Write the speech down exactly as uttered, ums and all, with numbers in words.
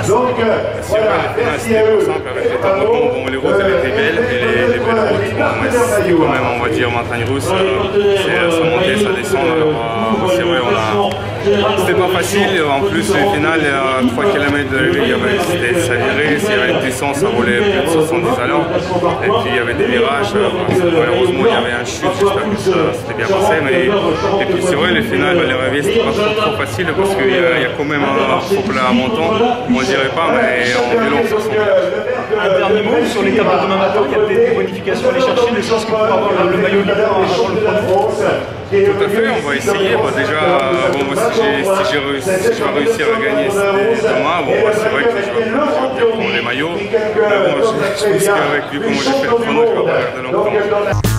passe. C'est vrai, les finales c'était pas simple avec les tableaux. Bon, les routes elles étaient belles et les, les belles routes, bon, mais c'était quand même, on va dire, montagne russe. Euh, ça montait, ça descend. Alors, euh, c'est vrai, on a. C'était pas facile. En plus, les finales, à trois kilomètres de l'arrivée, ça virait. S'il y avait une puissance, ça volait plus de soixante-dix à l'heure. Et puis il y avait des virages. Malheureusement, il y avait un chute. J'espère que ça s'était bien passé. Mais... Et puis c'est vrai, les finales, les reviers, c'était pas trop, trop facile parce qu'il y, y a quand même un couple à montant. On dirait pas, mais en vélo, ça sent bien. Un dernier mot sur les tableaux demain matin. Il y a peut-être des bonifications à aller chercher, des choses pour avoir le maillot leader avant le chrono. Tout à fait, on va essayer. Bon, déjà, bon, si, si, réussi, si je vais réussir à gagner demain, bon, c'est vrai que je vais, je vais prendre les maillots. Mais bon, je, je pense qu'avec lui, comment j'ai fait le chrono, je vais pas perdre longtemps.